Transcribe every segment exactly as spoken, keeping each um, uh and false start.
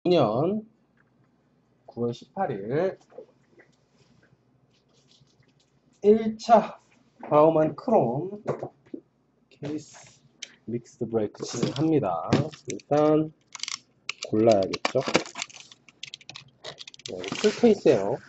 년 구월 십팔일 일 차 바우만 크롬 케이스 믹스드 브레이크 진행합니다. 일단 골라야겠죠? 네, 풀 케이스예요.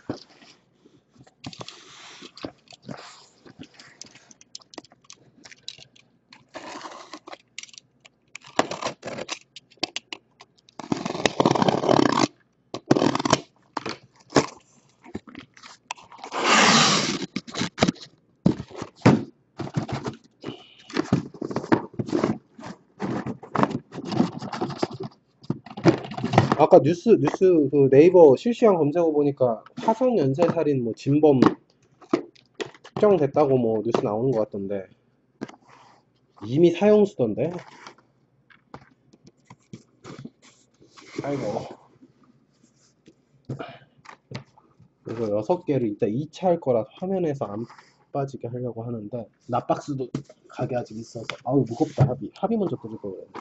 아까 뉴스 뉴스 그 네이버 실시간 검색어 보니까 화성 연쇄살인 뭐 진범 특정됐다고 뭐 뉴스 나오는 것 같던데 이미 사형수던데. 아이고. 이거 여섯 개를 이따 이 차 할 거라 화면에서 안 빠지게 하려고 하는데 납박스도 가게 아직 있어서 아우 무겁다. 합의 합의 먼저 뜯을 거 그래.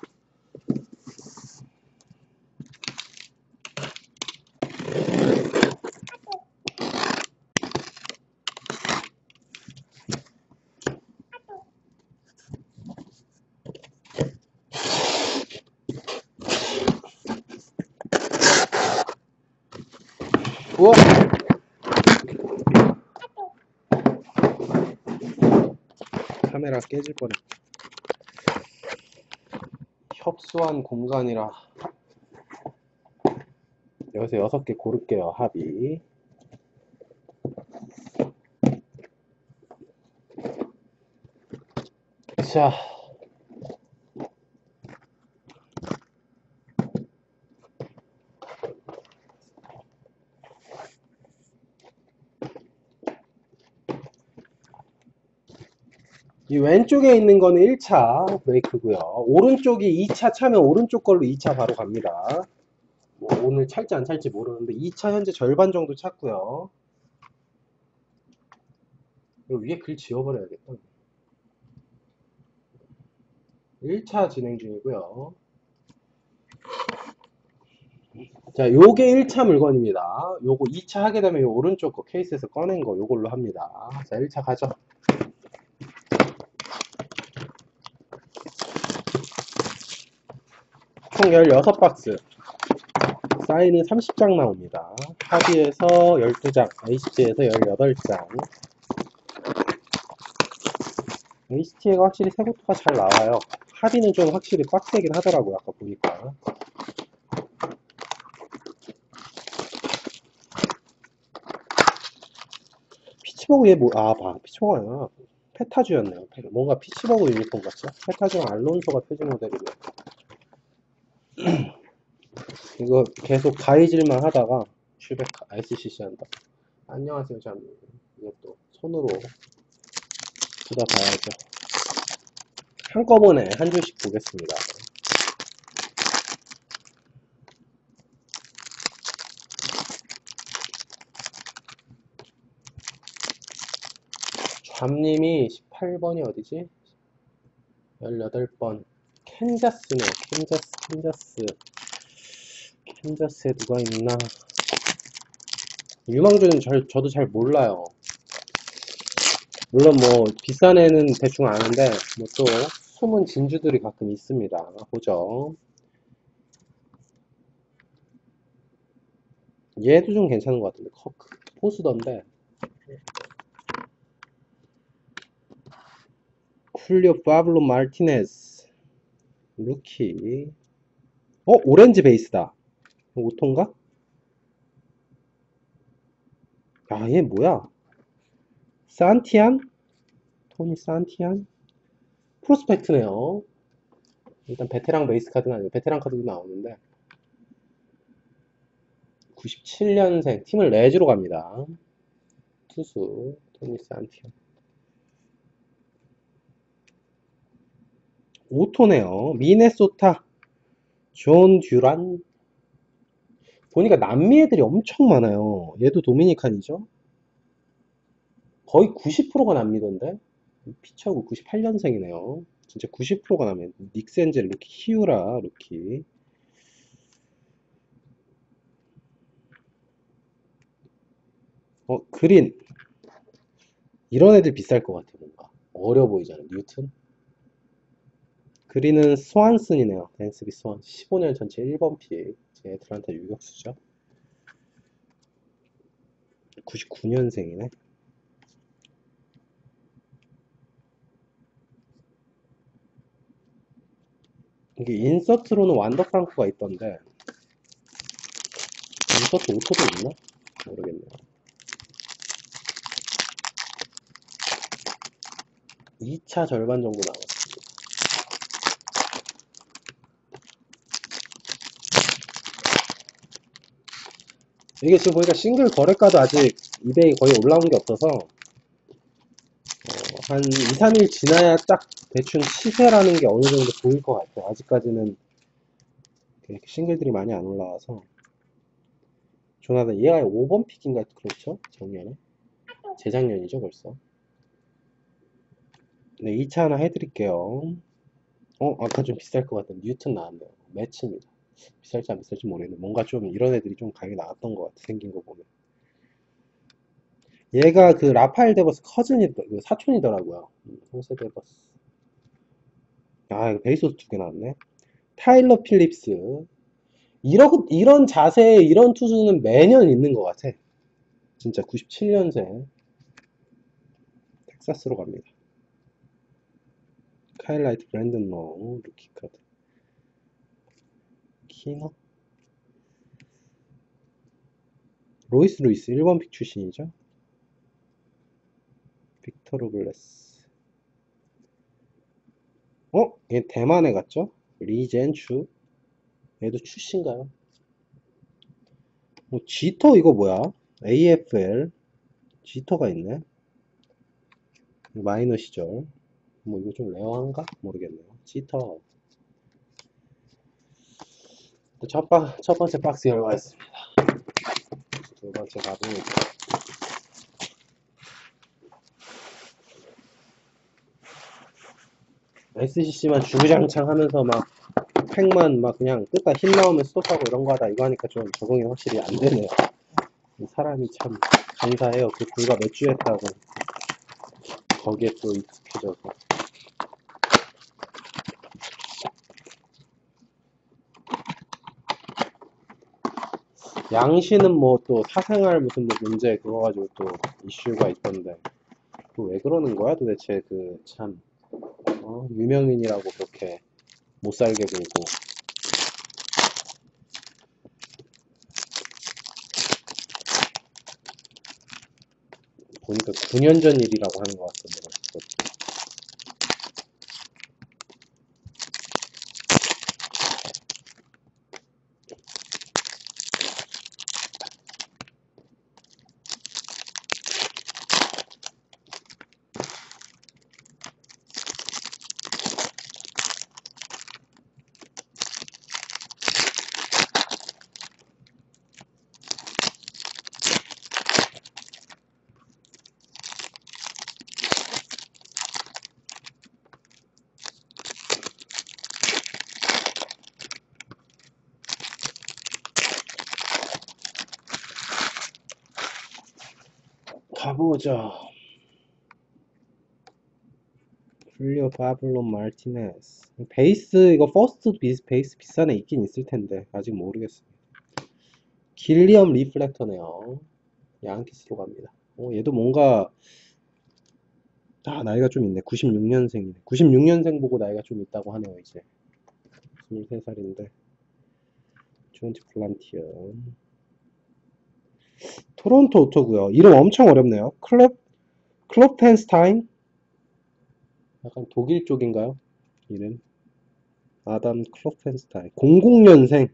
우와! 카메라 깨질 뻔해. 협소한 공간이라 여기서 여섯 개 고를게요. 합의. 자, 이 왼쪽에 있는 거는 일 차 브레이크고요. 오른쪽이 이 차 차면 오른쪽 걸로 이 차 바로 갑니다. 뭐 오늘 찰지 안 찰지 모르는데 이 차 현재 절반 정도 찼고요. 위에 글 지워버려야겠다. 일 차 진행 중이고요. 자, 요게 일 차 물건입니다. 요거 이 차 하게 되면 요 오른쪽 거 케이스에서 꺼낸 거 요걸로 합니다. 자, 일 차 가죠. 총 십육 박스. 사인은 삼십 장 나옵니다. 합의에서 십이 장, 에이치티에서 십팔 장. 에이치티가 확실히 새것도가 잘 나와요. 합의는 좀 확실히 빡세긴 하더라고요. 아까 보니까. 피치버그 얘 뭐, 아, 봐. 피치버그가 아니라 페타주였네요. 뭔가 피치버그 유니폼 같죠? 페타주랑 알론소가 표지 모델이네요. 이거 계속 가이질만 하다가 슈백 에스씨씨 한다. 안녕하세요. 참 이것도 손으로 뜯어봐야죠. 한꺼번에 한 줄씩 보겠습니다. 잠님이 십팔 번이 어디지? 십팔 번 캔자스네. 캔자스 캔자스 캔자스에 누가 있나? 유망주는 잘, 저도 잘 몰라요. 물론 뭐 비싼 애는 대충 아는데 뭐 또 숨은 진주들이 가끔 있습니다. 보죠. 얘도 좀 괜찮은 것 같은데 커크 포수던데. 훌리오 파블로 마르티네스 루키. 어? 오렌지 베이스다. 오토인가? 야, 얘 뭐야? 산티안? 토니 산티안? 프로스펙트네요. 일단 베테랑 베이스 카드는 아니고 베테랑 카드도 나오는데 구십칠 년생 팀을 레즈로 갑니다. 투수 토니 산티안. 오토네요. 미네소타 존 듀란. 보니까 남미 애들이 엄청 많아요. 얘도 도미니칸이죠. 거의 구십 퍼센트가 남미던데. 피처고 구십팔 년생이네요. 진짜 구십 퍼센트가 남미. 닉센젤 루키, 히우라 루키. 어, 그린. 이런 애들 비쌀 것 같아, 뭔가. 어려 보이잖아, 뉴튼. 그린은 스완슨이네요. 댄스비 스완. 십오 년 전체 일 번 픽. 제 애틀란타 유격수죠. 구십구 년생이네. 이게 인서트로는 완더 프랑크가 있던데, 인서트 오토도 있나? 모르겠네요. 이 차 절반 정도 남았습니다. 이게 지금 보니까 싱글 거래가도 아직 이베이 거의 올라온 게 없어서, 어, 한 이, 삼 일 지나야 딱 대충 시세라는 게 어느 정도 보일 것 같아요. 아직까지는 이렇게 싱글들이 많이 안 올라와서. 조나단, 얘가 오 번 픽인가 그렇죠? 작년에? 재작년이죠, 벌써. 네, 이 차 하나 해드릴게요. 어, 아까 좀 비쌀 것 같은 뉴튼 나왔네요. 매치입니다. 비쌀지 안 비쌀지 모르겠는데 뭔가 좀 이런 애들이 좀 가격이 나왔던 것 같아, 생긴 거 보면. 얘가 그 라파엘 데버스 커즌이 그 사촌이더라고요. 음, 호세 데버스. 아, 이거 베이소스 두 개 나왔네. 타일러 필립스. 이런 이런 자세에 이런 투수는 매년 있는 것 같아. 진짜 구십칠 년생 텍사스로 갑니다. 카일라이트 브랜든 롱 루키 카드. 키너. 로이스 루이스 일 번 픽 출신이죠. 빅터 로블레스. 어? 얘 대만에 갔죠? 리젠추. 얘도 출신가요? 뭐 지터 이거 뭐야? 에이에프엘 지터가 있네. 마이너 시절. 뭐 이거 좀 레어한가? 모르겠네요. 지터. 첫, 바, 첫 번째 박스 열어가겠습니다. 두 번째 가봅니다. 에스시씨만 주구장창 하면서 막 팩만 막 그냥 끝까지 힘 나오면 스톱하고 이런 거 하다 이거 하니까 좀 적응이 확실히 안 되네요. 사람이 참 감사해요. 그 불과 몇 주 했다고 거기에 또 익숙해져서. 양씨는 뭐 또 사생활 무슨 뭐 문제 그거 가지고 또 이슈가 있던데 또 왜 그러는 거야 도대체. 그 참 어, 유명인이라고 그렇게 못 살게 굴고. 보니까 구 년 전 일이라고 하는 것 같던데 벌써. 가보자. 훌리오 파블로 마르티네스. 베이스 이거 퍼스트 비스 베이스 비싼 애 있긴 있을 텐데 아직 모르겠어. 길리엄 리플렉터네요. 양키스로 갑니다. 어, 얘도 뭔가 아 나이가 좀 있네. 구십육 년생이네. 구십육 년생 보고 나이가 좀 있다고 하네요. 이제 스물세 살인데. 존티 플란티어. 토론토 오토고요. 이름 엄청 어렵네요. 클럽 클럽펜스타인? 약간 독일 쪽인가요? 이름. 아담 클럽펜스타인. 공공 년생.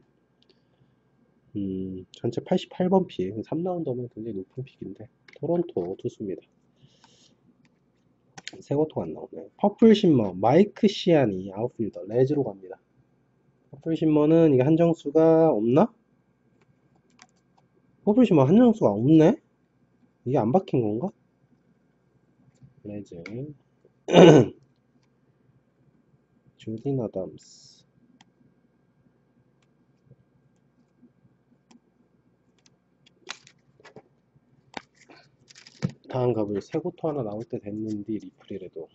음, 전체 팔십팔 번 픽. 삼 라운드면 굉장히 높은 픽인데. 토론토 투수입니다. 새것도 안 나오네. 퍼플 심머. 마이크 시아니 아웃필더. 레즈로 갑니다. 퍼플 심머는 이게 한정수가 없나? 퍼플 심머 한정수가 없네? 이게 안 박힌 건가? 레즈. 조딘 아담스. 다음 값을 세고토 하나 나올 때 됐는데 리플이라도.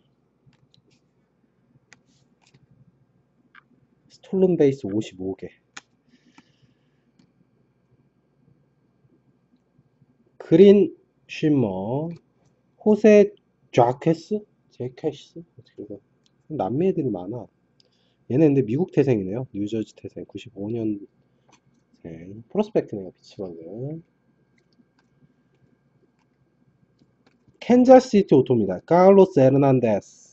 스톨른 베이스 오십오 개. 그린 쉬머. 호세 좌퀘스? 제퀘스? 어떻게 읽어? 남미 애들이 많아. 얘네 근데 미국 태생이네요. 뉴저지 태생. 구십오 년생. 프로스펙트네요. 피츠버그. 캔자스시티 오토입니다. 카를로스 에르난데스.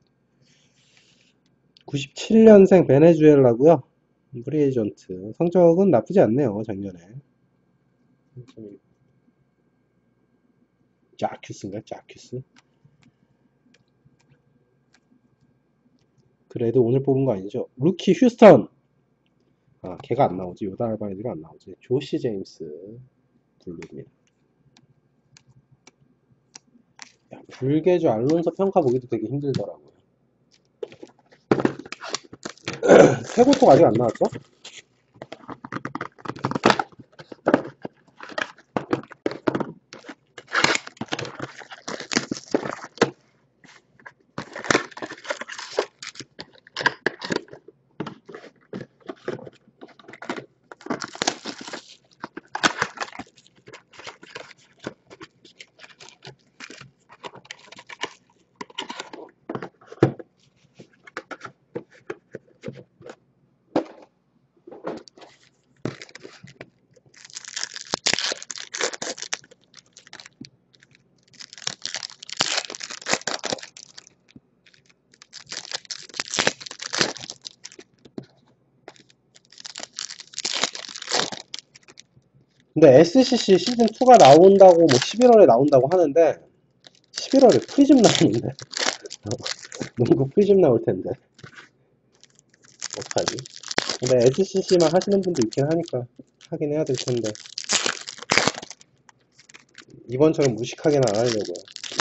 구십칠 년생 베네수엘라고요. 프리에이전트. 성적은 나쁘지 않네요. 작년에. 자큐스인가? 자큐스? 그래도 오늘 뽑은 거 아니죠? 루키 휴스턴. 아, 걔가 안 나오지. 요다 알바레즈가 안 나오지. 조시 제임스 블루입니다. 야, 불개주 알론소 평가 보기도 되게 힘들더라고요. 세고토가 아직 안 나왔죠? 근데 에스씨씨 시즌이가 나온다고 뭐 십일월에 나온다고 하는데 십일월에 프리즘 나오는데 농구 프리즘 나올 텐데 어떡하지? 근데 에스씨씨만 하시는 분도 있긴 하니까 하긴 해야 될 텐데 이번처럼 무식하게는 안 하려고요.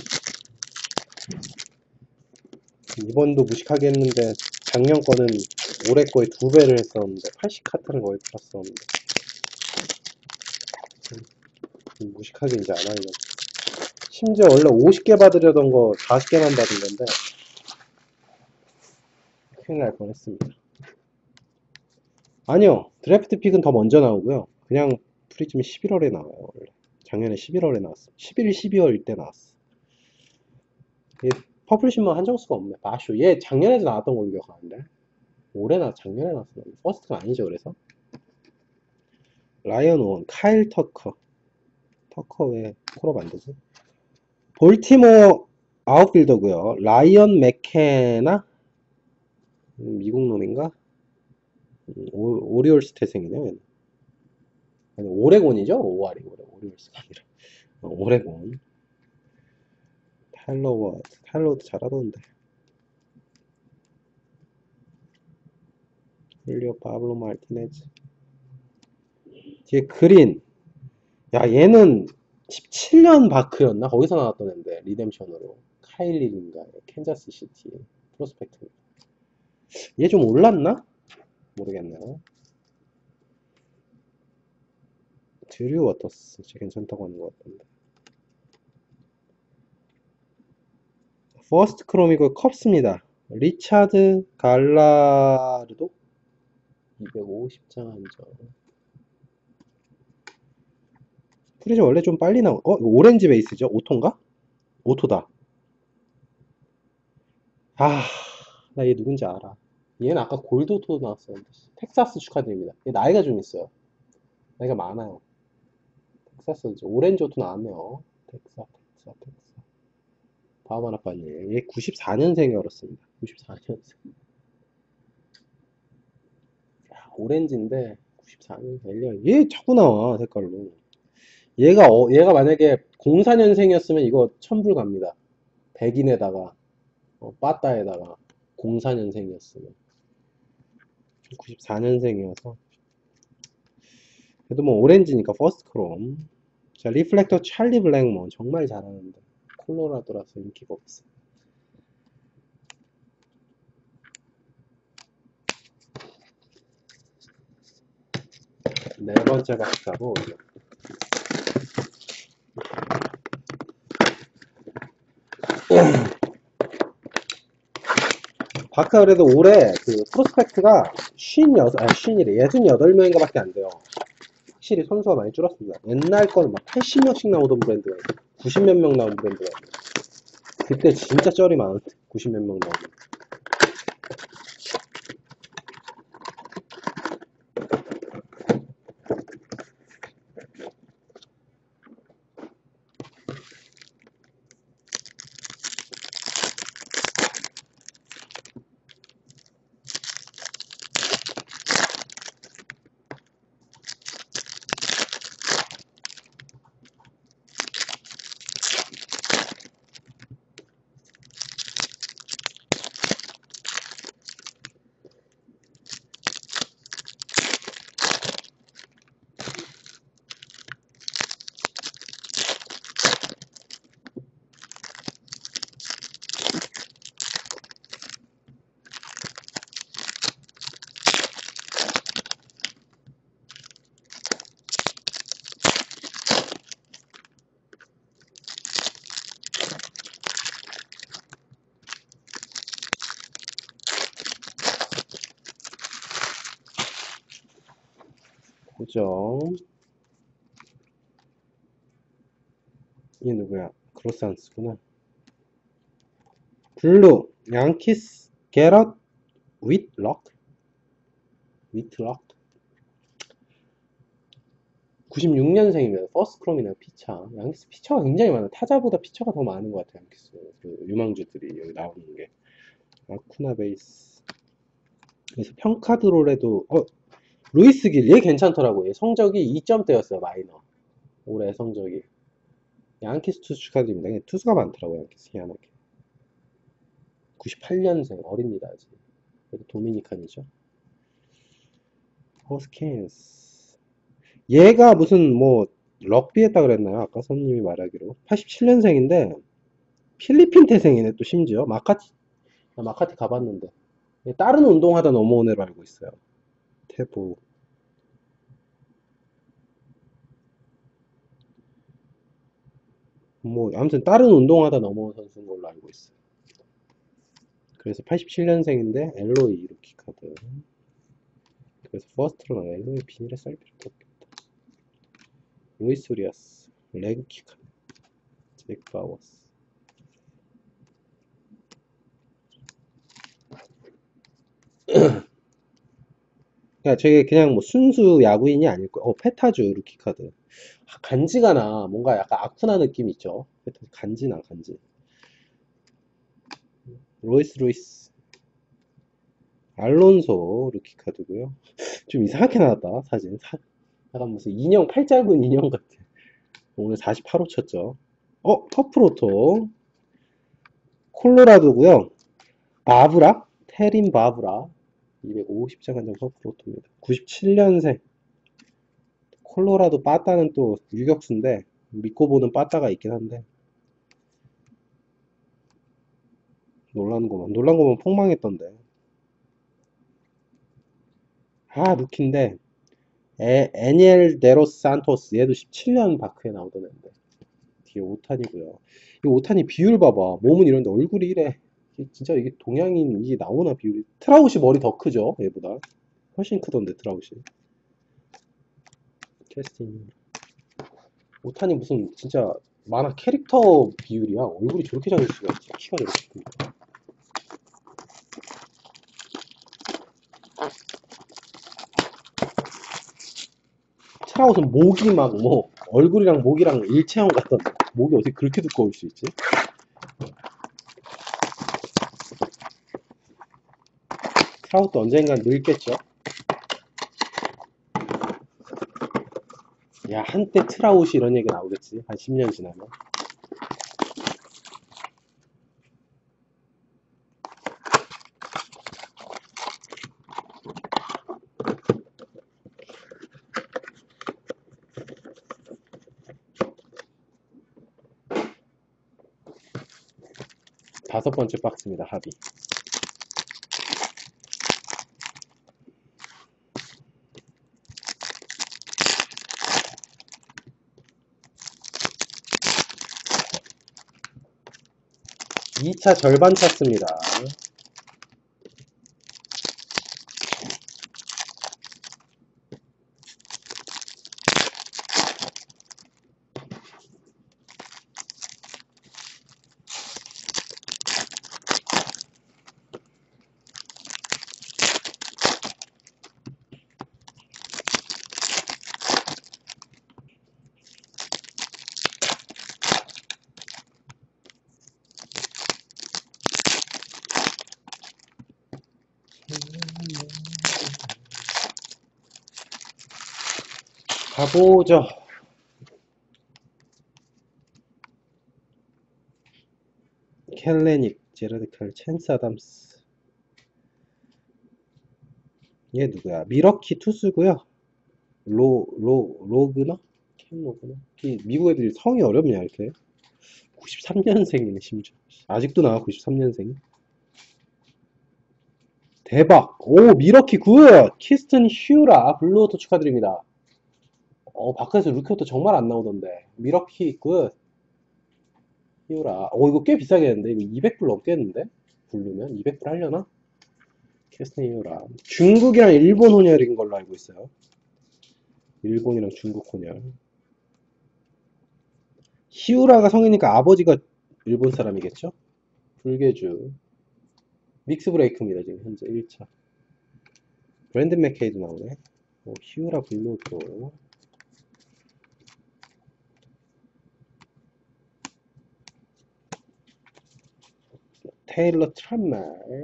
이번도 무식하게 했는데 작년 거는 올해 거의 두 배를 했었는데 팔십 카트는 거의 팔았었는데 무식하게 이제 안 하려고. 심지어 원래 오십 개 받으려던 거 사십 개만 받은 건데 큰일 날 뻔했습니다. 아니요, 드래프트 픽은 더 먼저 나오고요. 그냥 프리즘이 십일월에 나와요. 원래 작년에 십일월에 나왔어. 십일, 십이월 때 나왔어. 얘 퍼플 신문 한정 수가 없네. 마쇼. 얘 작년에도 나왔던 걸로 기억하는데 올해 나 작년에 나왔어. 퍼스트가 아니죠. 그래서 라이언 온, 카일 터커. 터커 왜 콜업 안 되지? 볼티모어 아웃필더고요. 라이언 맥케나 음, 미국 놈인가? 음, 오, 오리올스 태생이네요. 얘는. 아니 오레곤이죠? 오알이 오레, 오리올스가 아니라 어, 오레곤. 타일러 워드. 타일러 워드 잘하던데. 힐리오 파블로 마르티네즈. 뒤에 그린. 야 얘는 십칠 년 바크였나? 거기서 나왔던 앤데 리뎀션으로 카일린인가 캔자스 시티 프로스펙트. 얘 좀 올랐나? 모르겠네요. 드류 워터스 진짜 괜찮다고 하는 것 같던데. 퍼스트 크롬이고 컵스입니다. 리차드 갈라르도 이백오십 장 한정. 프리즈 원래 좀 빨리 나오. 어? 이거 오렌지 베이스죠? 오토인가? 오토다. 아, 나 얘 누군지 알아. 얘는 아까 골드 오토도 나왔었는데. 텍사스 축하드립니다. 얘 나이가 좀 있어요. 나이가 많아요. 텍사스 이제 오렌지 오토 나왔네요. 텍사, 텍사, 텍사. 바하마 아빠님. 얘 구십사 년생이 어렸습니다. 구십사 년생. 야, 오렌지인데 구십사 년생. 얘 자꾸 나와 색깔로. 얘가 어, 얘가 만약에 공사 년생이었으면 이거 천불 갑니다. 백인에다가 어, 빠따에다가 공사 년생이었으면 구십사 년생이어서 그래도 뭐 오렌지니까 퍼스트 크롬. 자, 리플렉터 찰리 블랙먼 정말 잘하는데 콜로라도라서 인기가 없어. 네 번째 박스하고 바크가 그래도 올해 그 프로스펙트가 쉰여섯, 아니 쉰이래 예순여덟 명인가 밖에 안 돼요. 확실히 선수가 많이 줄었습니다. 옛날 거는 막 팔십 명씩 나오던 브랜드가 있고 구십 몇 명 나온 브랜드가 있고 그때 진짜 쩔이 많았대. 구십 몇 명 나오는. 고정. 이 누구야? 그로스안스구나. 블루 양키스 게럿 윗럭 윗럭 구십육 년생이면 퍼스트크롬이나 피처. 양키스 피처가 굉장히 많아. 타자보다 피처가 더 많은 것 같아요. 양키스 그 유망주들이 여기 나오는 게. 아쿠나 베이스. 그래서 평카드롤에도 어 루이스 길 얘 괜찮더라고. 얘 성적이 이 점대였어요. 마이너 올해 성적이. 양키스 투수 축하드립니다. 투수가 많더라고요. 양키스 희한하게. 구십팔 년생 어립니다 아직. 그래도 도미니칸이죠. 호스킨스 얘가 무슨 뭐 럭비 했다 그랬나요? 아까 선님이 말하기로 팔십칠 년생인데 필리핀 태생이네. 또 심지어 마카티 마카티 가봤는데 다른 운동하다 넘어온 애로 알고 있어요. 태보 뭐 아무튼 다른 운동하다 넘어온 선수인 걸로 알고 있어요. 그래서 팔십칠 년생인데 엘로이 루키 카드. 그래서 퍼스트로 나가. 엘로이 비닐에 쌀 필요도 없겠다. 루이스 리아스 레그 키카 제이크 바워스. 그러니까 저게 그냥 뭐 순수 야구인이 아닐 거예요. 어, 페타주 루키 카드. 아, 간지가 나. 뭔가 약간 아쿠나 느낌 있죠. 페타주 간지 나, 간지. 로이스 루이스. 알론소 루키 카드고요. 좀 이상하게 나왔다, 사진. 사, 약간 무슨 인형, 팔 짧은 인형 같아. 오늘 사십팔 호 쳤죠. 어, 퍼프로토. 콜로라도고요. 바브라. 테린 바브라. 이백오십 장 한정 퍼프로토입니다. 구십칠 년생. 콜로라도 빠따는 또 유격수인데 믿고 보는 빠따가 있긴 한데 놀란 거만 놀란 거만 폭망했던데. 아 루키인데 에, 애니엘 데로스 산토스 얘도 십칠 년 바크에 나오던 애인데 뒤에 오탄이고요. 이 오탄이 비율 봐봐. 몸은 이런데 얼굴이 이래. 이게 진짜 이게 동양인 이게 나오나 비율이. 트라우시 머리 더 크죠 얘보다. 훨씬 크던데 트라우시. 캐스팅 오탄이 무슨 진짜 만화 캐릭터 비율이야. 얼굴이 저렇게 작을 수가 있지. 키가 저렇게 크니까. 트라우스는 목이 막 뭐 얼굴이랑 목이랑 일체형 같던데 목이 어떻게 그렇게 두꺼울 수 있지? 트라우스 언젠간 늙겠죠? 야 한때 트라우스 이런 얘기 나오겠지 한 십 년 지나면. 다섯 번째 박스입니다. 합의. 이 차 절반 찼습니다. 가보죠. 켈레닉, 제라드 칼, 챈스 아담스. 얘 누구야? 미러키 투수고요. 로, 로, 로그너? 캠 로그너? 이 미국 애들이 성이 어렵냐, 이렇게. 구십삼 년생이네, 심지어. 아직도 나와, 구십삼 년생. 대박! 오, 미러키 굿! 키스튼 휴라, 블루오토 축하드립니다. 어, 밖에서 루키오토 정말 안 나오던데. 미러키 굿. 휴라. 어, 이거 꽤 비싸겠는데? 이거 이백 불 넘겠는데? 부르면? 이백 불 하려나? 키스튼 휴라. 중국이랑 일본 혼혈인 걸로 알고 있어요. 일본이랑 중국 혼혈. 히우라가 성이니까 아버지가 일본 사람이겠죠? 불개주. 믹스 브레이크입니다, 지금 현재 일 차. 브랜든 맥케이도 나오네. 오, 히우라 블루도. 테일러 트란말.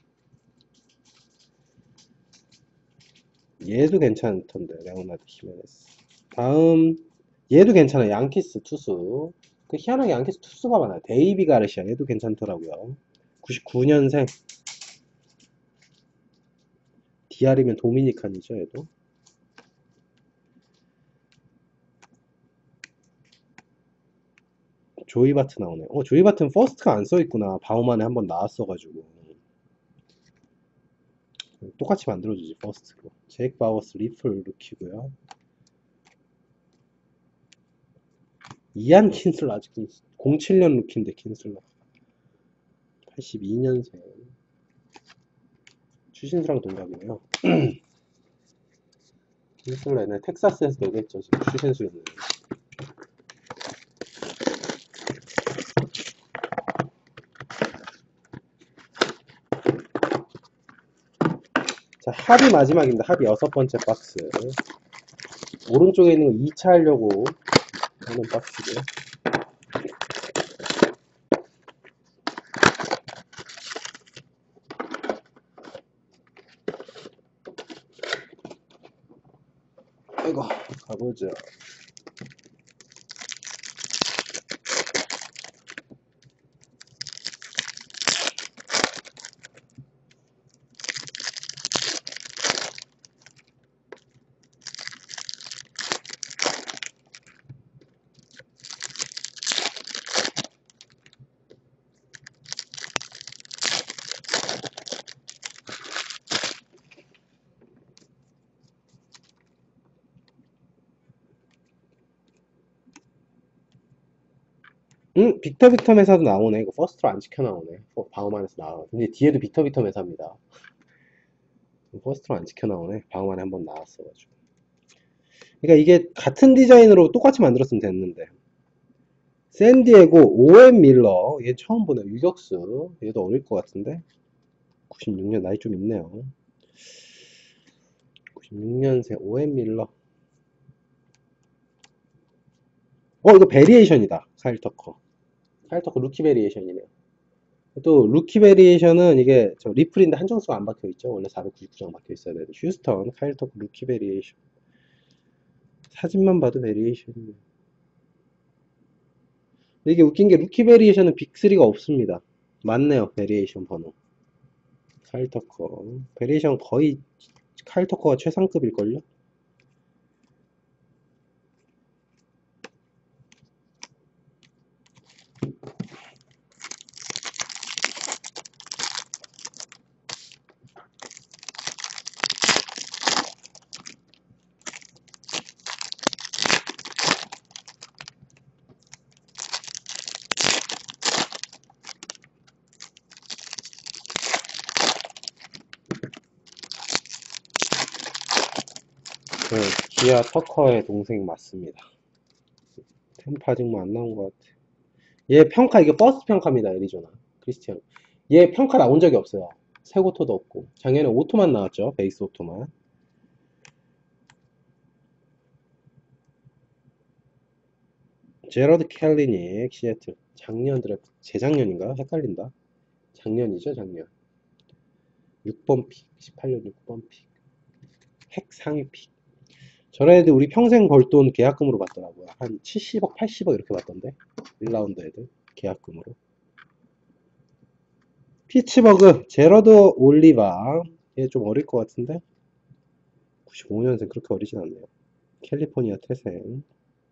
얘도 괜찮던데, 레오나드 히메네스. 다음, 얘도 괜찮아. 양키스 투수. 그 희한하게 양키스 투수가 많아요. 데이비 가르시아. 얘도 괜찮더라고요. 구십구 년생. 디알이면 도미니칸이죠, 얘도. 조이 바트 나오네. 어, 조이 바트는 퍼스트가 안 써있구나. 바우만에 한번 나왔어가지고. 똑같이 만들어주지, 퍼스트로. 제이크 바워스 리플 루키고요. 이안 킨슬러 아직도 공칠 년 루키인데, 킨슬러. 팔십이 년생. 추신수랑 동갑이네요. 킨슬러 옛날에 텍사스에서 내겠죠, 지금 추신수였는데. 자, 합이 마지막입니다. 합이 여섯 번째 박스. 오른쪽에 있는 거 이 차 하려고 하는 박스고요. 아이고, 가보죠. 응? 빅터 빅터 메사도 나오네. 이거 퍼스트로 안 지켜 나오네. 어, 방어만에서 나와. 근데 뒤에도 빅터 빅터 메사입니다. 퍼스트로 안 지켜 나오네. 방어만에 한번 나왔어가지고. 그러니까 이게 같은 디자인으로 똑같이 만들었으면 됐는데. 샌디에고 오엠 밀러. 얘 처음 보네. 유격수. 얘도 어릴 것 같은데. 구십육 년 나이 좀 있네요. 구십육 년생 오엠 밀러. 어, 이거 베리에이션이다. 카일 터커. 카일 터커 루키 베리에이션이네요. 또 루키 베리에이션은 이게 저 리플인데 한정수가 안 박혀있죠. 원래 사백구십구 장 박혀있어야 되는데. 휴스턴 카일 터커 루키 베리에이션. 사진만 봐도 베리에이션이네요. 근데 이게 웃긴 게 루키 베리에이션은 빅쓰리가 없습니다. 맞네요. 베리에이션 번호. 카일 터커. 베리에이션 거의 카일 터커가 최상급일걸요? 네, 기아 터커의 동생 맞습니다. 템파 아직 뭐 안 나온 것 같아. 얘 평가, 이게 버스트 평가입니다, 애리조나. 크리스티안. 얘 평가 나온 적이 없어요. 새고토도 없고. 작년에 오토만 나왔죠, 베이스 오토만. 제러드 캘리닉, 시애틀. 작년 드래프트, 재작년인가? 헷갈린다. 작년이죠, 작년. 육 번 픽, 십팔 년 육 번 픽. 핵 상위 픽. 저런 애들 우리 평생 벌 돈 계약금으로 받더라고요. 한 칠십억, 팔십억 이렇게 받던데. 일 라운드 애들. 계약금으로. 피츠버그, 제러드 올리바. 얘 좀 어릴 것 같은데? 구십오 년생 그렇게 어리진 않네요. 캘리포니아 태생.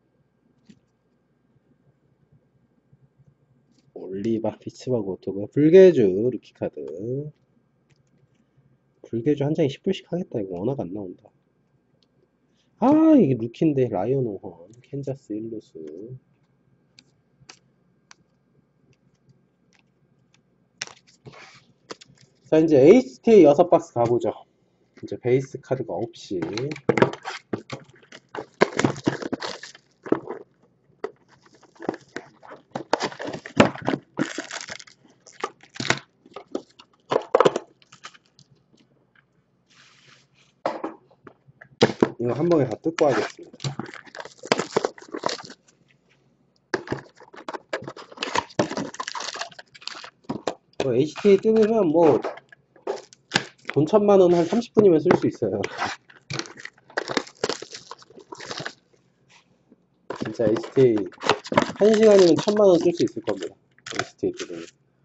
올리바, 피츠버그 오토그. 불개주, 루키카드. 불개주 한 장에 십 불씩 하겠다. 이거 워낙 안 나온다. 아, 이게 루키인데. 라이언 오헌. 캔자스 일루수. 자, 이제 에이치티에이 여섯 박스 가보죠. 이제 베이스 카드가 없이. 이거 한 번에 다 뜯고 하겠습니다. 뭐 에이치티에이 뜯으면 뭐 돈 천만 원 한 삼십 분이면 쓸 수 있어요. 진짜 에이치티에이 한 시간이면 천만 원 쓸 수 있을 겁니다. 에이치티에이 뜯으면.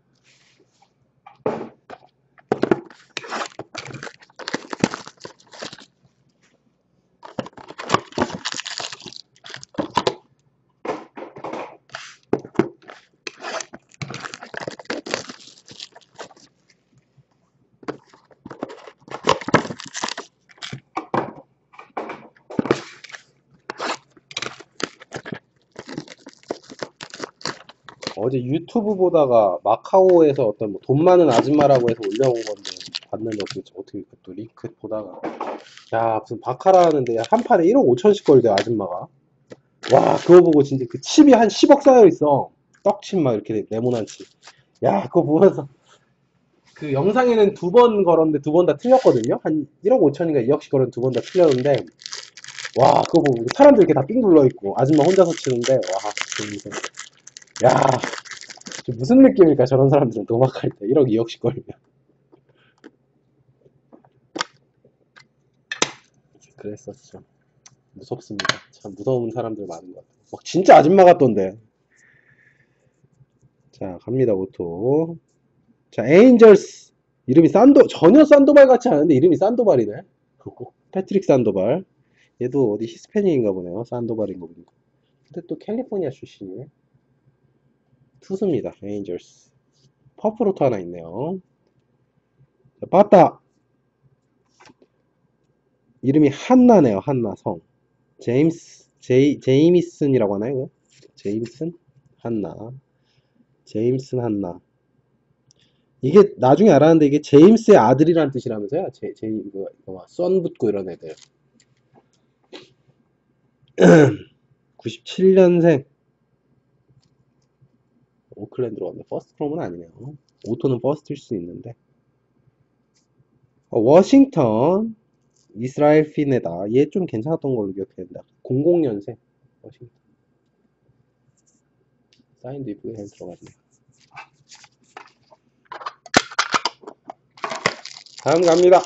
어제 유튜브 보다가 마카오에서 어떤 뭐 돈 많은 아줌마라고 해서 올려온 건데 봤는데 어떻게, 어떻게 또 링크 보다가 야 무슨 바카라 하는데 한 판에 일억 오천씩 걸대 아줌마가. 와 그거 보고 진짜 그 칩이 한 십억 쌓여있어. 떡칩 막 이렇게 네모난 칩. 야 그거 보면서 그 영상에는 두 번 걸었는데 두 번 다 틀렸거든요. 한 일억 오천인가 이억씩 걸었는데 두 번 다 틀렸는데 와 그거 보고 사람들 이렇게 다 삥 둘러있고 아줌마 혼자서 치는데 와 진짜 야 무슨 느낌일까 저런 사람들은 도박할 때 일억 이억씩 걸면. 그랬었죠. 무섭습니다. 참 무서운 사람들 많은 것 같아요. 막 진짜 아줌마 같던데. 자 갑니다 오토. 자 에인절스. 이름이 산도 전혀 산도발 같지 않은데 이름이 산도발이네. 패트릭 산도발. 얘도 어디 히스패닉인가 보네요. 산도발인 거 보니까. 근데 또 캘리포니아 출신이네. 투수입니다. 에인절스. 퍼플로토 하나 있네요. 자, 빠따. 이름이 한나네요. 한나 성. 제임스 제이 제이미슨이라고 하나요? 제임슨 한나. 제임슨 한나. 이게 나중에 알았는데 이게 제임스의 아들이란 뜻이라면서요. 제, 제, 이거, 이거 썬 붙고 이런 애들. 구십칠 년생. 오클랜드로 왔네. 퍼스트 프롬은 아니네요. 오토는 퍼스트일 수 있는데. 어, 워싱턴. 이스라엘 피네다. 얘 좀 괜찮았던 걸로 기억된다. 공공 년생. 워싱턴. 사인도 이쁘게 잘 들어갔네. 다음 갑니다.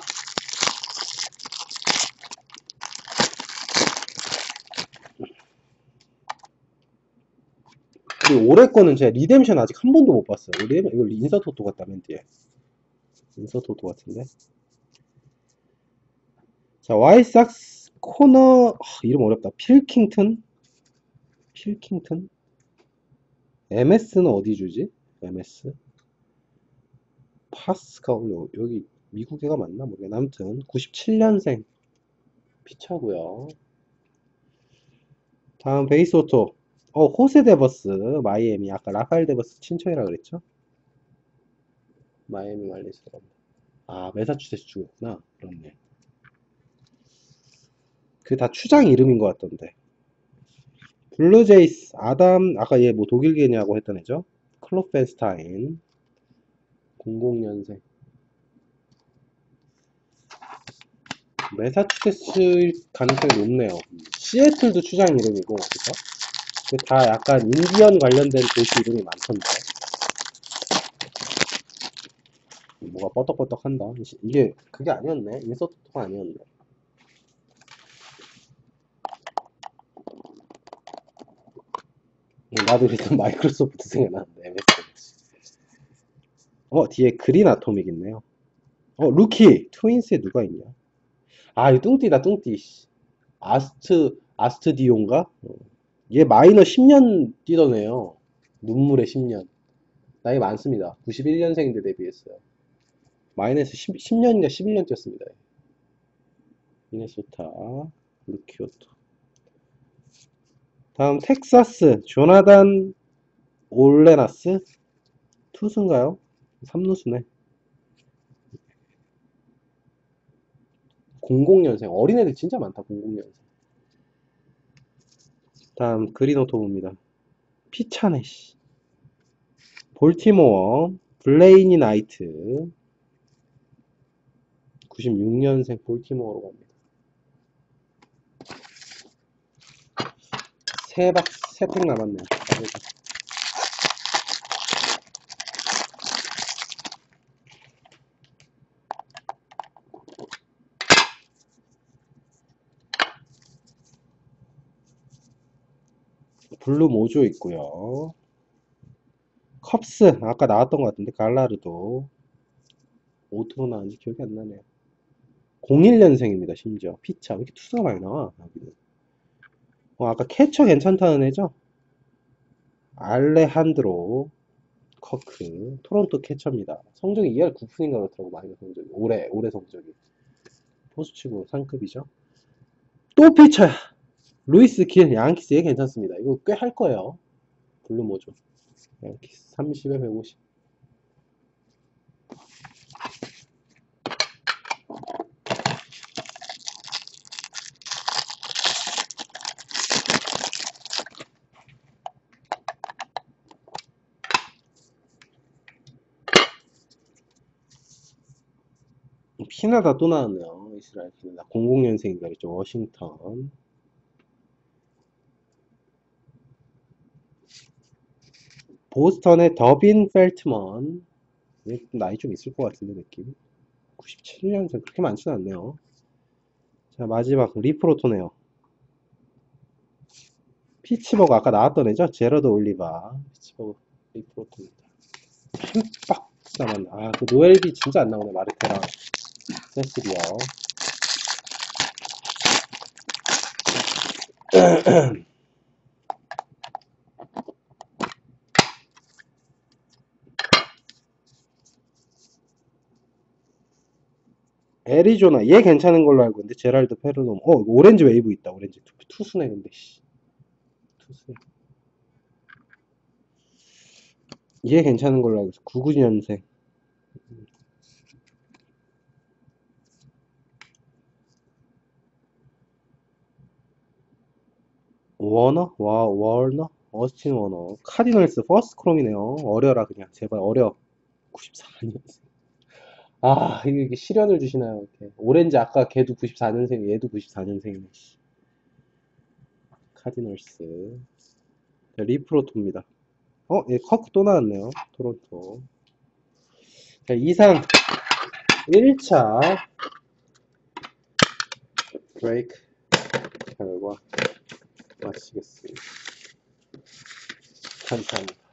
그리고 올해 거는 제가 리뎀션 아직 한 번도 못 봤어요. 리뎀, 이거 인서토토 같다, 맨 뒤에. 인서토토 같은데. 자, 와이삭스 코너, 아, 이름 어렵다. 필킹턴? 필킹턴? 엠에스는 어디 주지? 엠에스? 파스가, 여기 미국 애가 맞나? 모르겠네. 아무튼, 구십칠 년생. 피처고요. 다음 베이스 오토. 어, 호세 데버스, 마이애미. 아까 라파엘 데버스 친척이라 그랬죠? 마이애미 말리스라고. 아, 매사추세츠 주였구나. 그렇네. 그게 다 추장 이름인 것 같던데. 블루제이스, 아담, 아까 얘 뭐 독일계냐고 했던 애죠? 클로펜스타인, 공공 년생. 매사추세츠일 가능성이 높네요. 시애틀도 추장 이름이고, 그쵸? 다 약간 인디언 관련된 도시 이름이 많던데. 뭐가 뻐떡뻐떡한다. 이게 그게 아니었네. 인서트가 아니었네. 나도 일단 마이크로소프트 생각나는데. 엠에스. 어, 뒤에 그린 아토믹 있네요. 어, 루키! 트윈스에 누가 있냐? 아, 이 뚱띠다, 뚱띠. 아스트, 아스트디온가? 어. 얘 마이너 십 년 뛰던 애요. 눈물의 십 년. 나이 많습니다. 구십일 년생인데 데뷔했어요. 마이너에서 십 년인가 십일 년 뛰었습니다. 미네소타, 루키오토. 다음 텍사스, 조나단 올레나스? 투수인가요? 삼 루수네. 공공 년생. 어린애들 진짜 많다, 공공 년생. 다음 그린오토 봅니다. 피차네, 씨. 볼티모어, 블레이니 나이트. 구십육 년생 볼티모어로 갑니다. 세 박, 세 팩 남았네요. 블루 모조 있고요. 컵스, 아까 나왔던 것 같은데, 갈라르도. 오토로 나왔는지 기억이 안 나네요. 공일 년생입니다, 심지어. 피차. 왜 이렇게 투수가 많이 나와, 여기는. 어, 아까 캐쳐 괜찮다는 애죠? 알레한드로 커크. 토론토 캐쳐입니다. 성적이 이 할 구 푼인가 그렇더라고, 마이너 성적이. 올해, 올해 성적이. 포수치고 상급이죠. 또 피쳐야! 루이스 길, 양키스 얘 괜찮습니다. 이거 꽤 할 거예요. 블루 모조. 양키스 삼십에 백오십. 피나다 또 나왔네요. 이스라엘 피나다. 공공 년생인가 그랬죠. 워싱턴. 보스턴의 더빈 펠트먼. 나이 좀 있을 것 같은데, 느낌. 구십칠 년생. 그렇게 많지는 않네요. 자, 마지막, 리프로토네요. 피츠버그, 아까 나왔던 애죠? 제러드 올리바. 피츠버그, 리프로토입니다. 햄빡 남았네. 아, 그 노엘비 진짜 안 나오네. 마르테랑 세스리어. 애리조나. 얘 괜찮은 걸로 알고 있는데, 제랄드 페르놈. 어, 오렌지 웨이브 있다. 오렌지. 투, 투수네, 근데, 씨. 투수네. 얘 괜찮은 걸로 알고 있어. 구십구 년생. 워너? 와, 워너? 어스틴 워너. 카디널스 퍼스트 크롬이네요. 어려라, 그냥. 제발, 어려. 구십사 년생. 아, 이게, 이게 시련을 주시나요? 이렇게. 오렌지 아까 걔도 구십사 년생, 얘도 구십사 년생이네. 카디널스. 자, 리프로토입니다. 어, 얘 커크 또 나왔네요. 토론토. 자, 이상 일 차 브레이크 결과 마치겠습니다. 감사합니다.